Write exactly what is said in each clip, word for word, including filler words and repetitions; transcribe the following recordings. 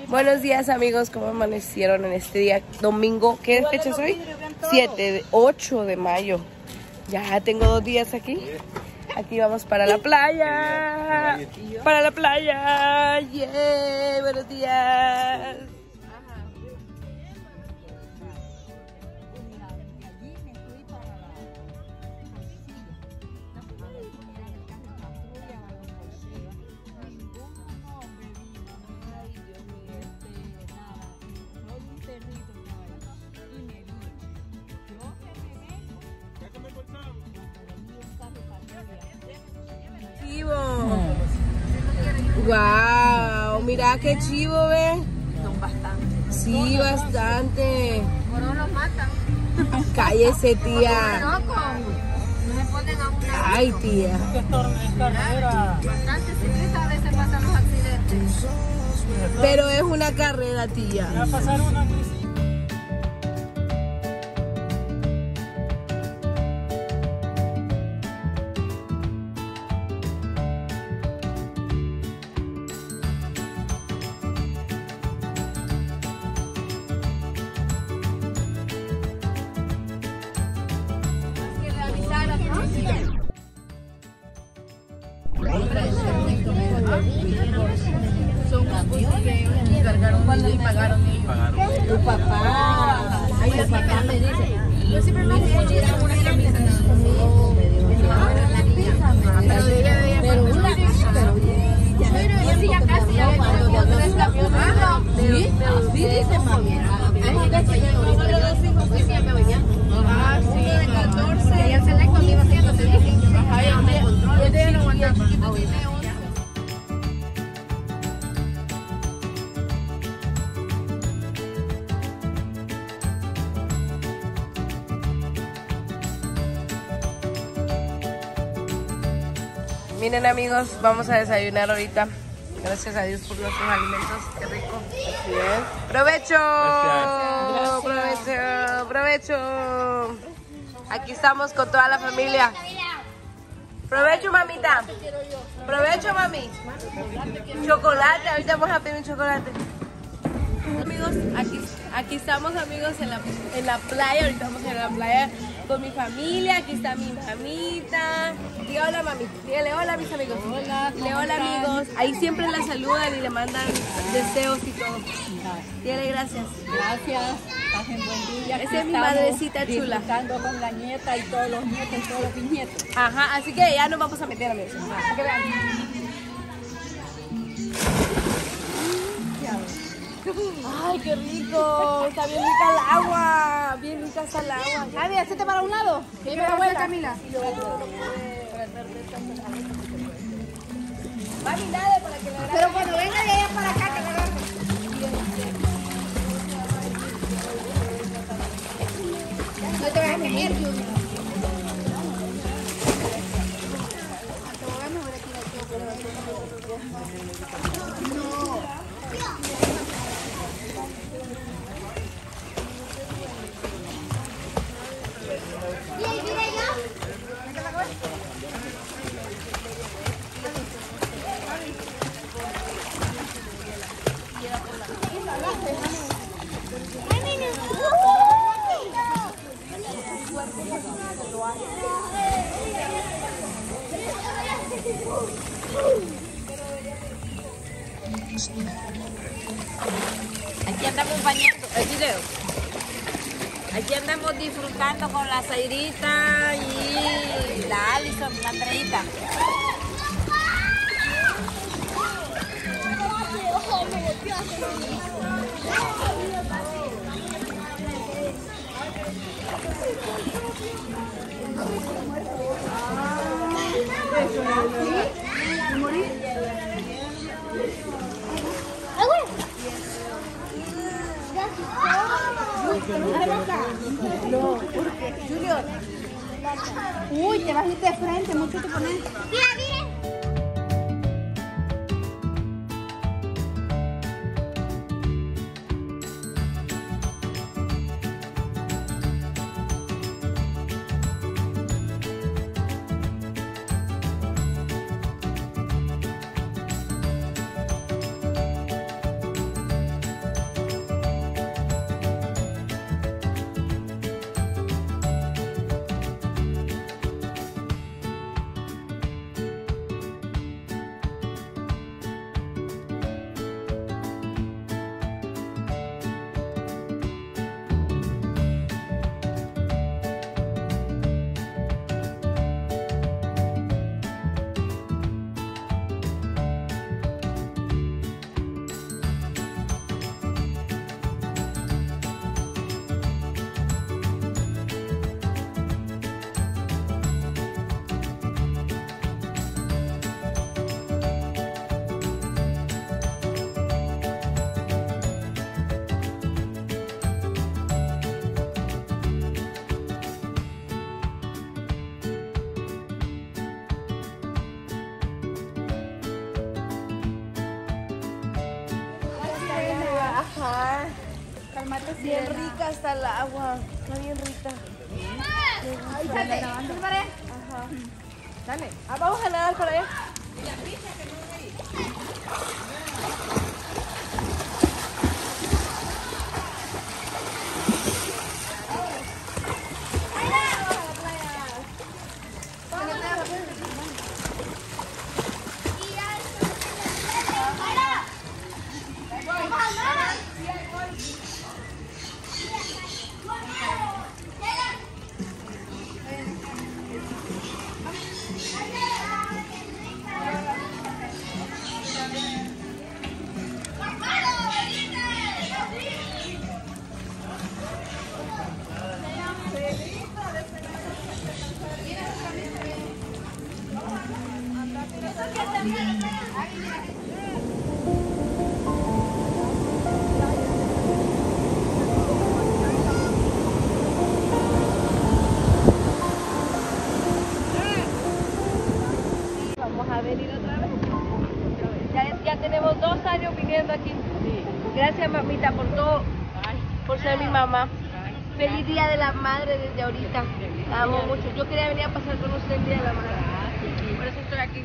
Buenos días amigos, ¿cómo amanecieron en este día domingo? ¿Qué fecha es hoy? siete, ocho de mayo. Ya tengo dos días aquí. Aquí vamos para la playa. Para la playa. Yeah, buenos días. Wow, mira qué chivo, ve. Son bastantes. Sí, bastante. Por no los matan. Cállese, tía. No se ponen a una. Ay, tía. Bastante ciclistas a veces pasan los accidentes. Pero es una carrera, tía. Va a pasar una crisis. Son camiones y cargaron cuando y pagaron ellos. Tu papá. Ay, el papá me dice. Yo siempre me digo que era una camisa. Pero de ella veía pero una pero yo sí ya casi ya cuando tres camiones. Sí, sí dice mami. Sí, sí, me venía. Ah, sí. Uno de catorce. Y el selecto me iba haciendo, te dije. Ajá, yo me controlo. Yo no aguantaba. Miren amigos, vamos a desayunar ahorita. Gracias a Dios por nuestros alimentos. Qué rico. Así es. ¡Provecho! ¡Provecho! ¡Provecho! Aquí estamos con toda la familia. ¡Provecho, mamita! ¡Provecho, mami! Chocolate, ahorita vamos a pedir un chocolate. Amigos, aquí, aquí estamos amigos en la, en la playa. Ahorita vamos a ir a la playa con mi familia. Aquí está mi mamita. Diga hola, mami. Dígale hola, mis amigos. Hola, Dile hola, amigos. Ahí siempre la saludan y le mandan deseos y todo. Dígale gracias. Gracias. Pasen buen día. Esa es mi madrecita chula. Disfrutando con la nieta y todos los nietos y todos los bisnietos. Ajá, así que ya nos vamos a meter, amigos. Así que vean. Ay, qué rico. Está bien rica el agua. Bien rica está el agua. Javi, hacete para un lado. ¿Qué me da vuelta, Camila? Mami, dale para que le agarre. Pero cuando venga de allá para acá, que le agarre. No te vayas a venir, Junior. Aquí andamos bañando, el video. Aquí andamos disfrutando con la Zairita y la Alison, la Andreita. No, porque Junior. Uy, te vas a ir de frente, mucho te pones. Ajá. Bien rica está el agua. Está bien rica. Ahí sale. Ajá. Dale. Ah, vamos a nadar por allá. Vamos a venir otra vez. Ya, ya tenemos dos años viviendo aquí. Gracias, mamita, por todo, por ser mi mamá. Feliz Día de la Madre desde ahorita. La amo mucho. Yo quería venir a pasar con usted el Día de la Madre. Por eso estoy aquí.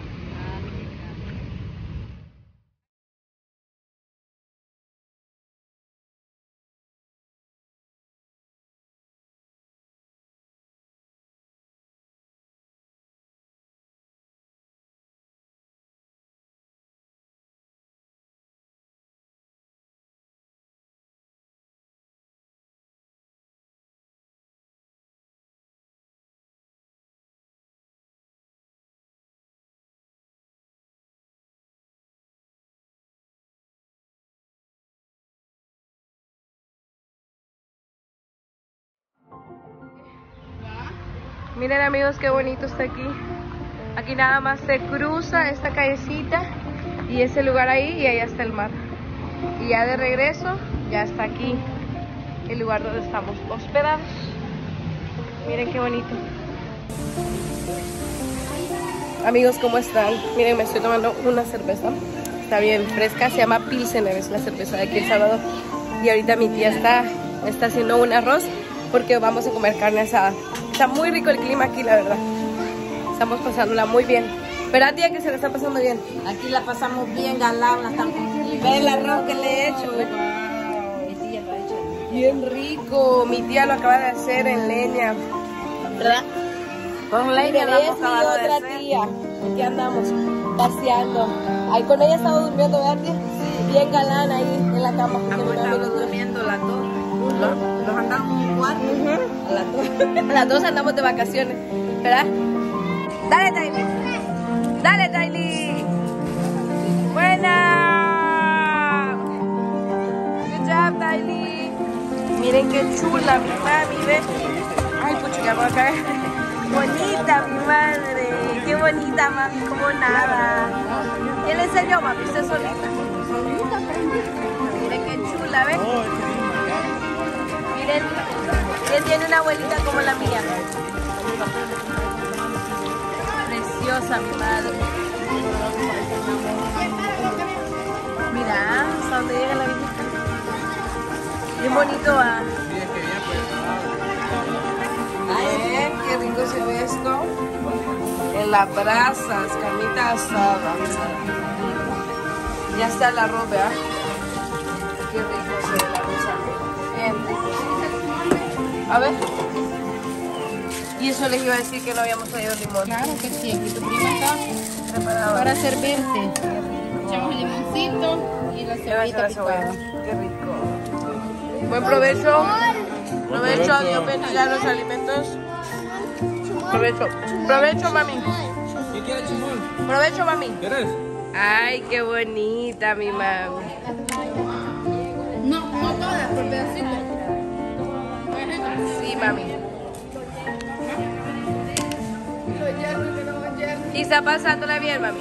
Miren, amigos, qué bonito está aquí. Aquí nada más se cruza esta callecita y ese lugar ahí, y allá está el mar. Y ya de regreso, ya está aquí el lugar donde estamos hospedados. Miren qué bonito. Amigos, ¿cómo están? Miren, me estoy tomando una cerveza. Está bien fresca, se llama Pilsener, es la cerveza de aquí El Salvador. Y ahorita mi tía está, está haciendo un arroz porque vamos a comer carne asada. Está muy rico el clima aquí, la verdad. Estamos pasándola muy bien. ¿Verdad, tía, que se la está pasando bien? Aquí la pasamos bien, galao, la estamos. Y ve el arroz que le he hecho. Mi tía lo ha hecho. Bien rico. Mi tía lo acaba de hacer en leña. ¿Verdad? Con leña la hemos acabado de otra hacer. tía. Aquí andamos paseando. Ahí con ella estaba durmiendo, ¿verdad, tía? Sí. Bien galán ahí en la cama. Hemos estado durmiendo las dos. Los, los andamos en un cuarto. Uh-huh. A las dos. A las dos andamos de vacaciones, ¿verdad? Dale, Tylee. Dale, Tylee. Buena. Good job, Tylee. Miren qué chula mi mami, ¿ves? Ay, pucho, ya me voy a caer. Bonita mi madre. Qué bonita, mami, como nada. ¿Quién le enseñó, mami? Usted solita. Miren qué chula, ¿ves? Miren, él tiene una abuelita como la mía. Preciosa mi madre. Mira, hasta dónde llega la visita. Qué bonito va. Ay, qué rico se ve esto. En las brasas, carnita asada. Ya está el arroz, ¿verdad? Qué rico se ve el arroz. Bien rico. A ver. Y eso les iba a decir que no habíamos traído limón. Claro que sí, aquí tu prima está Preparado. para servirte. Echamos el limoncito y la cebollita picada. Qué rico. Buen provecho. Provecho, Dios bendiga los alimentos. Provecho. Provecho, mami. ¿Qué quieres, chimón? Provecho, mami. ¿Quieres? Ay, qué bonita mi mami. No, no todas, por pedacitos. Sí, mami. ¿Y está pasándola bien, mami?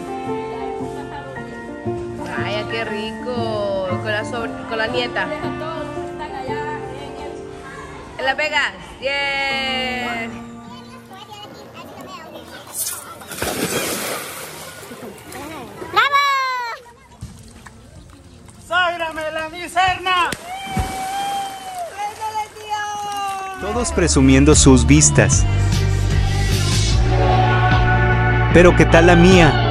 Ay, qué rico. Con la, sobre, con la nieta. ¿En Las Vegas? Yeah. ¡Ságrame la miserna! Todos presumiendo sus vistas. Pero ¿qué tal la mía?